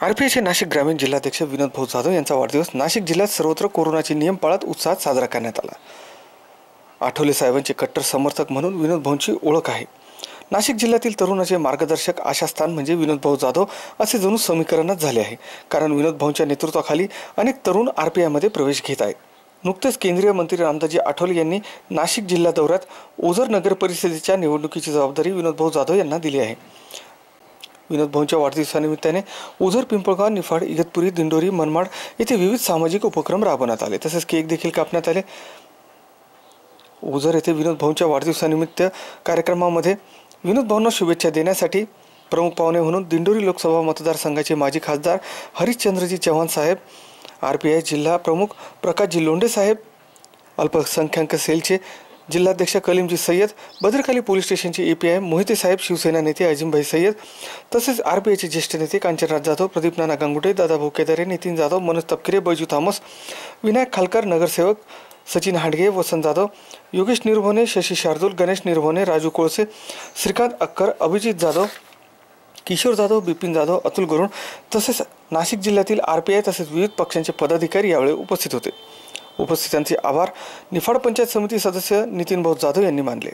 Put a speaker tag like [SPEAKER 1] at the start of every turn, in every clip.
[SPEAKER 1] आरपीआयचे नाशिक ग्रामीण जिल्हाध्यक्ष विनोद भाऊ जाधव यांचा वाढदिवस नाशिक जिल्ह्यात सर्वत्र कोरोनाचे नियम पाळत उत्साहात साजरा करण्यात आला। आठवले साहेबांचे कट्टर समर्थक म्हणून विनोद भाऊंची ओळख आहे। नाशिक जिल्ह्यातील तरुणाचे मार्गदर्शक आशास्थान म्हणजे विनोद भाऊ जाधव असे जणू समीकरणच झाले आहे। कारण विनोद भाऊंच्या नेतृत्वाखाली अनेक तरुण आरपीआयमध्ये प्रवेश घेत आहेत। नुकतेच केंद्रीय मंत्री रामदासजी आठवले यांनी नाशिक जिल्हा दौऱ्यात ओझर नगर परिषदेच्या निवडणुकीची जबाबदारी विनोद भाऊ जाधव यांना दिली आहे। विनोद भाऊंच्या वाढदिवसानिमित्ताने ओझर, पिंपळगाव, निफाड, इगतपुरी, दिंडोरी, मनमाड येथे विविध सामाजिक उपक्रम राबवण्यात आले। तसेच केक देखील कापण्यात आले। ओझर येथे विनोद भाऊंच्या वाढदिवसानिमित्त कार्यक्रमामध्ये विनोद भाऊंना शुभेच्छा देण्यासाठी प्रमुख पाहुणे म्हणून दिंडोरी लोकसभा मतदारसंघाचे माजी खासदार हरिश्चंद्रजी चव्हाण साहेब, आरपीआय जिल्हा प्रमुख प्रकाशजी लोंढे साहेब, अल्पसंख्याक सेलचे जिल्हाध्यक्ष कलीमजी सय्यद, भद्रकाली पोलीस स्टेशनचे एपीआय मोहिते साहेब, शिवसेना नेते अजिमभाई सय्यद, तसेच आरपीआयचे ज्येष्ठ नेते कांचनराज जाधव, प्रदीप नाना गांगुटे, दादाभाऊ केदारे, नितीन जाधव, मनोज तपकिरे, बैजू थॉमस, विनायक खालकर, नगरसेवक सचिन हाडगे, वसंत जाधव, योगेश निर्भोने, शशी शार्दूल, गणेश निर्भोने, राजू कोळसे, श्रीकांत अक्कर, अभिजित जाधव, किशोर जाधव, बिपिन जाधव, अतुल गरुड तसेच नाशिक जिल्ह्यातील आरपीआय तसेच विविध पक्षांचे पदाधिकारी यावेळी उपस्थित होते। उपस्थितांचे आभार निफाड पंचायत समिती सदस्य नितीन भाऊ जाधव यांनी मानले।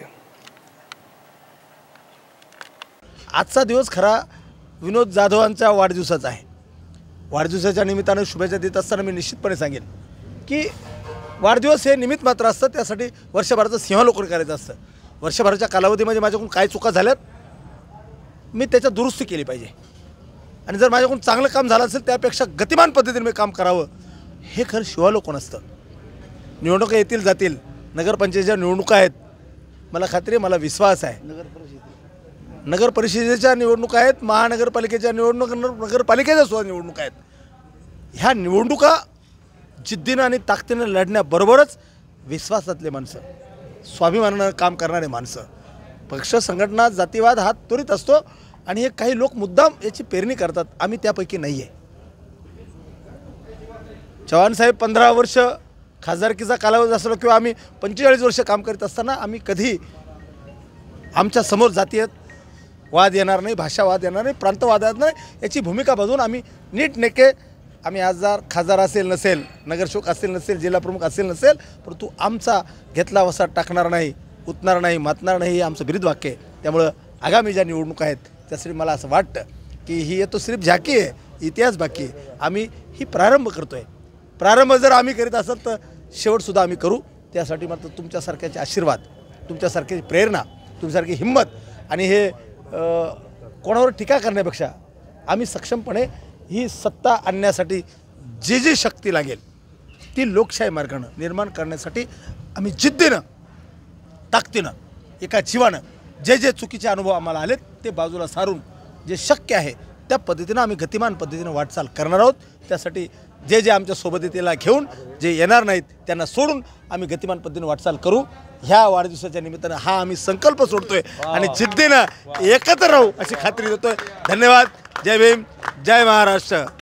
[SPEAKER 2] आजचा दिवस खरा विनोद जाधवांच्या वाढदिवसाचा आहे। वाढदिवसाच्या निमित्ताने शुभेच्छा देत असताना मी निश्चितपणे सांगेन की वाढदिवस हे निमित्त मात्र असतं, त्यासाठी वर्षभराचं सिंहावलोकन करायचं असतं। वर्षभराच्या कालावधीमध्ये माझ्याकडून काय चुका झाल्यात मी त्याच्या दुरुस्ती केली पाहिजे, आणि जर माझ्याकडून चांगलं काम झालं असेल त्यापेक्षा गतिमान पद्धतीने मी काम करावं, हे खरं शिवालोकन असतं। निवडणुका येतील जातील, नगरपंचायतीच्या निवडणुका आहेत, मला खात्री आहे, मला विश्वास आहे, नगर परिषदेच्या निवडणुका आहेत, महानगरपालिकेच्या नगरपालिकेच्या सुद्धा निवडणुका आहेत। ह्या निवडणुका जिद्दीनं आणि ताकदीनं लढण्याबरोबरच विश्वासातले माणसं, स्वाभिमानानं काम करणारे माणसं, पक्ष संघटना जातीवाद हा त्वरित असतो आणि हे काही लोक मुद्दाम याची पेरणी करतात, आम्ही त्यापैकी नाही आहे। चव्हाण साहेब 15 वर्ष खासदारकीचा कालावधी असलो किंवा आम्ही 45 वर्ष काम करीत असताना आम्ही कधी आमच्या समोर जातीय वाद येणार नाही, भाषावाद येणार नाही, प्रांतवाद येणार नाही, याची भूमिका बघून आम्ही नीटनेके आम्ही खासदार असेल नसेल, नगरसेवक असेल नसेल, जिल्हा प्रमुख असेल नसेल, परंतु आमचा घेतला वसा टाकणार नाही, उतणार नाही, मातणार नाही, हे आमचं ब्रीद वाक्य आहे। त्यामुळं आगामी ज्या निवडणुका आहेत त्यासाठी मला असं वाटतं की ही येतो सिर्फ झाकी आहे, इतिहास बाकी आहे। आम्ही ही प्रारंभ करतो आहे, प्रारंभ जर आम्ही करीत असेल तर शेवटसुद्धा आम्ही करू। त्यासाठी मात्र तुमच्यासारख्याचे आशीर्वाद, तुमच्यासारख्याची प्रेरणा, तुमच्यासारखी हिंमत आणि हे कोणावर टीका करण्यापेक्षा आम्ही सक्षमपणे ही सत्ता आणण्यासाठी जी जी शक्ती लागेल ती लोकशाही मार्गाने निर्माण करण्यासाठी आम्ही जिद्दीनं ताकदीनं एका जीवानं जे जे चुकीचे अनुभव आम्हाला आलेत ते बाजूला सारून जे शक्य आहे त्या पद्धतीनं आम्ही गतिमान पद्धतीनं वाटचाल करणार आहोत। त्यासाठी जे जे आमच्या सोबतीला घेऊन जे येणार नाहीत त्यांना सोडून आम्ही गतिमान पद्धतीने वाटचाल करू। ह्या वाढदिवसाच्या निमित्तानं हा आम्ही संकल्प सोडतोय आणि जिद्दीनं एकत्र राहू अशी खात्री देतोय। धन्यवाद। जय भीम, जय महाराष्ट्र।